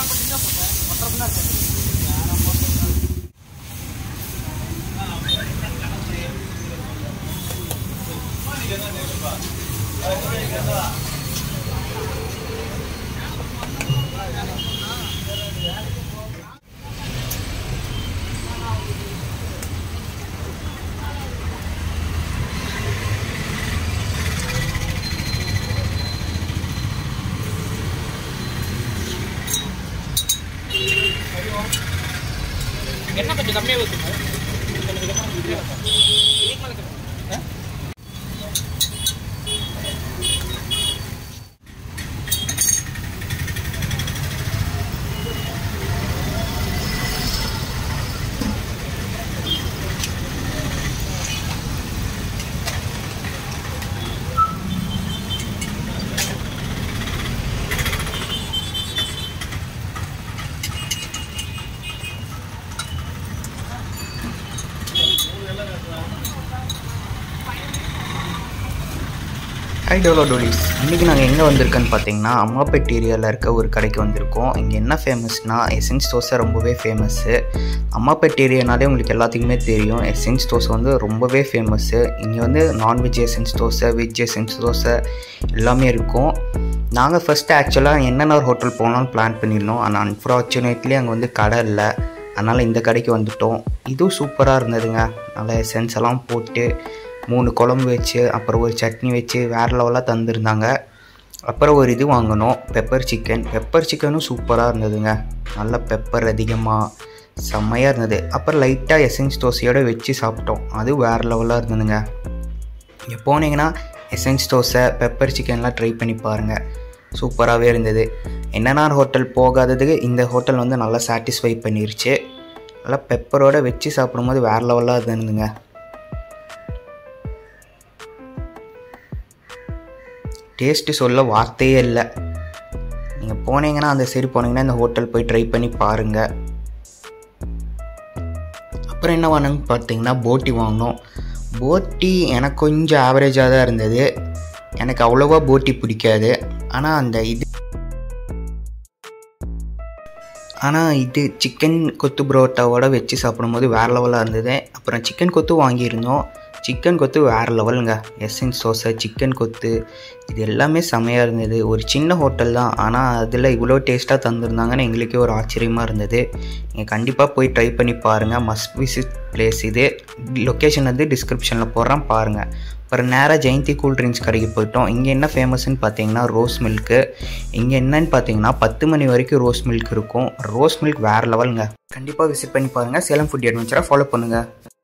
என்ன கொஞ்சம் கம்மியாக ஊற்றுங்க. ஹை டோலோ டோலிஸ், இன்றைக்கி நாங்கள் எங்கே வந்திருக்கோன்னு பார்த்தீங்கன்னா அம்மாப்பேட் ஏரியாவில் இருக்க ஒரு கடைக்கு வந்திருக்கோம். இங்கே என்ன ஃபேமஸ்னால் எசன்ஸ் தோசை ரொம்பவே ஃபேமஸ்ஸு. அம்மாப்பேட் ஏரியானாலே உங்களுக்கு எல்லாத்துக்குமே தெரியும், எசன்ஸ் தோசை வந்து ரொம்பவே ஃபேமஸ்ஸு. இங்கே வந்து non veg essence dosa, veg essence dosa எல்லாமே இருக்கும். நாங்கள் ஃபஸ்ட்டு ஆக்சுவலாக என்னென்ன ஒரு ஹோட்டல் போகலான்னு பிளான் பண்ணியிருந்தோம். ஆனால் அன்ஃபார்ச்சுனேட்லி அங்கே வந்து கடை இல்லை. அதனால் இந்த கடைக்கு வந்துவிட்டோம். இதுவும் சூப்பராக இருந்ததுங்க. நல்லா எசன்ஸ் எல்லாம் போட்டு 3 குழம்பு வச்சு அப்புறம் ஒரு சட்னி வச்சு வேறு லெவலாக தந்துருந்தாங்க. அப்புறம் ஒரு இது வாங்கினோம், பெப்பர் சிக்கன். பெப்பர் சிக்கனும் சூப்பராக இருந்ததுங்க. நல்ல பெப்பர் அதிகமாக செம்மையாக இருந்தது. அப்புறம் லைட்டாக எசன்ஸ் தோசையோடு வச்சு சாப்பிட்டோம். அது வேறு லெவலாக இருந்ததுங்க. இங்கே போனீங்கன்னா எசன்ஸ் தோசை, பெப்பர் சிக்கன்லாம் ட்ரை பண்ணி பாருங்கள். சூப்பராகவே இருந்தது. என்னென்ன ஹோட்டல் போகாததுக்கு இந்த ஹோட்டல் வந்து நல்லா சாட்டிஸ்ஃபை பண்ணிருச்சு. நல்லா பெப்பரோடு வச்சு சாப்பிடும்போது வேறு லெவலாக இருந்ததுங்க. டேஸ்ட்டு சொல்ல வார்த்தையே இல்லை. நீங்கள் போனீங்கன்னா அந்த சைடு போனீங்கன்னா இந்த ஹோட்டல் போய் ட்ரை பண்ணி பாருங்கள். அப்புறம் என்ன வாங்கினு பார்த்தீங்கன்னா போட்டி வாங்கினோம். போட்டி எனக்கு கொஞ்சம் ஆவரேஜாக தான் இருந்தது. எனக்கு அவ்வளோவா போட்டி பிடிக்காது. ஆனால் இது சிக்கன் கொத்து புரோட்டாவோட வச்சு சாப்பிடும்போது வேறு லெவலாக இருந்தது. அப்புறம் சிக்கன் கொத்து வாங்கியிருந்தோம். சிக்கன் கொத்து வேறு லெவலுங்க. எசன்ஸ் தோசை, சிக்கன் கொத்து இது எல்லாமே செமையாக இருந்தது. ஒரு சின்ன ஹோட்டல் தான், ஆனால் அதில் இவ்வளோ டேஸ்ட்டாக தந்துருந்தாங்கன்னு எங்களுக்கே ஒரு ஆச்சரியமாக இருந்தது. நீங்கள் கண்டிப்பாக போய் ட்ரை பண்ணி பாருங்கள். மஸ்ட் விசிட் பிளேஸ் இது. லொக்கேஷன் வந்து டிஸ்கிரிப்ஷனில் போடுறேன், பாருங்கள். அப்புறம் நேராக ஜெயந்தி கூல் ட்ரிங்க்ஸ் கடைக்கு போயிட்டோம். இங்கே என்ன ஃபேமஸ்ன்னு பார்த்தீங்கன்னா ரோஸ் மில்க்கு. இங்கே என்னன்னு பார்த்தீங்கன்னா 10 மணி வரைக்கும் ரோஸ் மில்க் இருக்கும். ரோஸ் மில்க் வேறு லெவலுங்க. கண்டிப்பாக விசிட் பண்ணி பாருங்கள். சேலம் ஃபுட் அட்வென்ச்சரை ஃபாலோ பண்ணுங்கள்.